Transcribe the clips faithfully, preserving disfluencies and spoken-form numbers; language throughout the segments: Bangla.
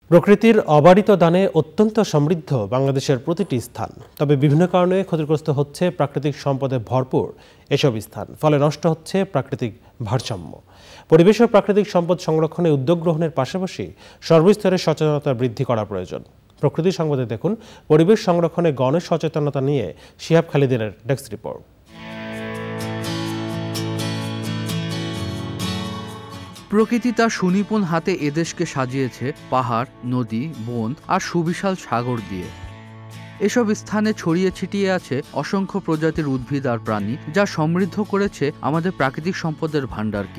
প্রকৃতির অবারিত দানে অত্যন্ত সমৃদ্ধ বাংলাদেশের প্রতিটি স্থান, তবে বিভিন্ন কারণে ক্ষতিগ্রস্ত হচ্ছে প্রাকৃতিক সম্পদে ভরপুর এসব স্থান, ফলে নষ্ট হচ্ছে প্রাকৃতিক ভারসাম্য। পরিবেশ ও প্রাকৃতিক সম্পদ সংরক্ষণে উদ্যোগ গ্রহণের পাশাপাশি সর্বস্তরে সচেতনতা বৃদ্ধি করা প্রয়োজন। প্রকৃতি সংবাদে দেখুন পরিবেশ সংরক্ষণে গণসচেতনতা নিয়ে শিহাব খালিদের ডেস্ক রিপোর্ট। প্রকৃতি তার সুনিপুণ হাতে এদেশকে সাজিয়েছে পাহাড়, নদী, বন আর সুবিশাল সাগর দিয়ে। এসব স্থানে ছড়িয়ে ছিটিয়ে আছে অসংখ্য প্রজাতির উদ্ভিদ আর প্রাণী, যা সমৃদ্ধ করেছে আমাদের প্রাকৃতিক সম্পদের ভাণ্ডারকে।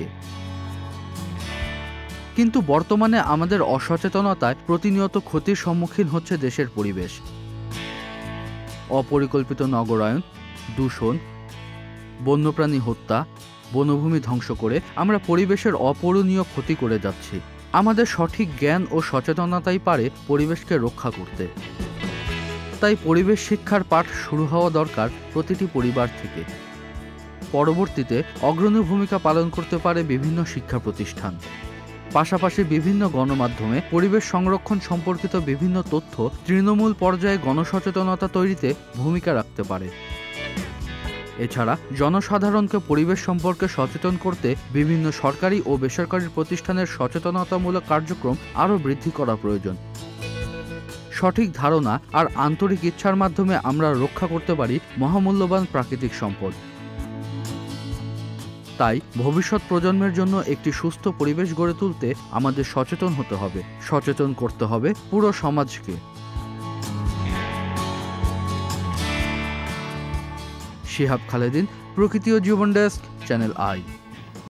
কিন্তু বর্তমানে আমাদের অসচেতনতায় প্রতিনিয়ত ক্ষতির সম্মুখীন হচ্ছে দেশের পরিবেশ। অপরিকল্পিত নগরায়ন, দূষণ, বন্যপ্রাণী হত্যা, বনভূমি ধ্বংস করে আমরা পরিবেশের অপূরণীয় ক্ষতি করে যাচ্ছি। আমাদের সঠিক জ্ঞান ও সচেতনতাই পারে পরিবেশকে রক্ষা করতে। তাই পরিবেশ শিক্ষার পাঠ শুরু হওয়া দরকার প্রতিটি পরিবার থেকে। পরবর্তীতে অগ্রণী ভূমিকা পালন করতে পারে বিভিন্ন শিক্ষা প্রতিষ্ঠান। পাশাপাশি বিভিন্ন গণমাধ্যমে পরিবেশ সংরক্ষণ সম্পর্কিত বিভিন্ন তথ্য তৃণমূল পর্যায়ে গণসচেতনতা তৈরিতে ভূমিকা রাখতে পারে। এছাড়া জনসাধারণকে পরিবেশ সম্পর্কে সচেতন করতে বিভিন্ন সরকারি ও বেসরকারি প্রতিষ্ঠানের সচেতনতামূলক কার্যক্রম আরও বৃদ্ধি করা প্রয়োজন। সঠিক ধারণা আর আন্তরিক ইচ্ছার মাধ্যমে আমরা রক্ষা করতে পারি মহামূল্যবান প্রাকৃতিক সম্পদ। তাই ভবিষ্যৎ প্রজন্মের জন্য একটি সুস্থ পরিবেশ গড়ে তুলতে আমাদের সচেতন হতে হবে, সচেতন করতে হবে পুরো সমাজকে। শিহাব খালিদ, প্রকৃতি ও জীবন ডেস্ক, চ্যানেল আই।